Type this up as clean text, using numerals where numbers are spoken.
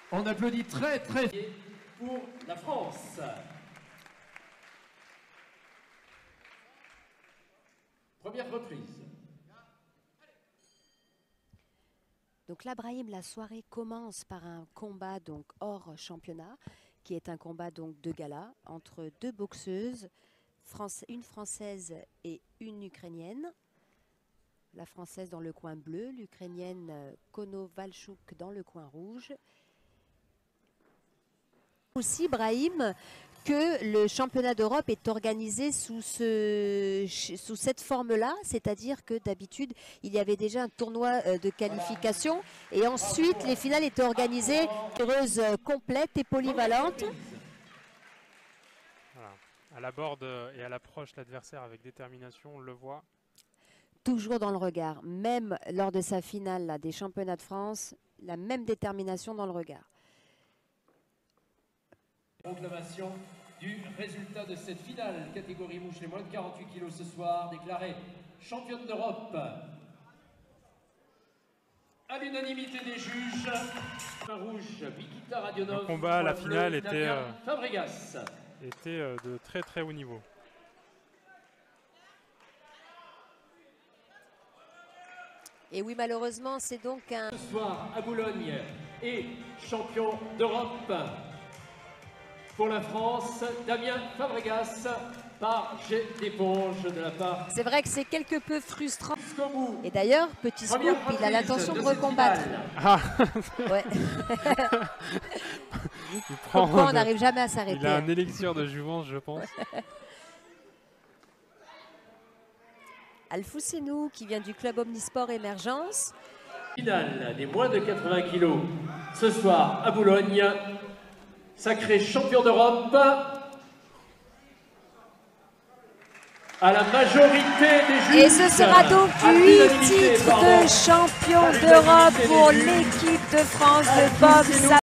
On applaudit très très pour la France. Première reprise. Donc là, Brahim, la soirée commence par un combat donc hors championnat, qui est un combat donc de gala entre deux boxeuses, une française et une ukrainienne. La française dans le coin bleu, l'ukrainienne Konovalchuk dans le coin rouge. Aussi, Brahim, que le championnat d'Europe est organisé sous cette forme-là, c'est-à-dire que d'habitude, il y avait déjà un tournoi de qualification et ensuite les finales étaient organisées complètes et polyvalentes. Voilà. À l'aborde et à l'approche l'adversaire avec détermination, on le voit. Toujours dans le regard, même lors de sa finale là, des championnats de France, la même détermination dans le regard. Proclamation du résultat de cette finale, catégorie mouche, les moins de 48 kilos ce soir, déclarée championne d'Europe à l'unanimité des juges. Rouge, Vikita Radionov. Le combat, la finale était Fabregas. De très très haut niveau. Et oui, malheureusement, c'est donc un... Ce soir à Boulogne et champion d'Europe pour la France, Damien Fabregas par jet d'éponge de la part. C'est vrai que c'est quelque peu frustrant. Et d'ailleurs, petit scoop, il a l'intention de recombattre. Ah. Ouais. Pourquoi on n'arrive jamais à s'arrêter. Il a un élixir de jouvence, je pense. Alfousenou qui vient du club Omnisport Émergence. Finale des moins de 80 kilos ce soir à Boulogne. Sacré champion d'Europe à la majorité des juges. Et ce sera donc 8 titres de champion d'Europe pour l'équipe de France de boxe.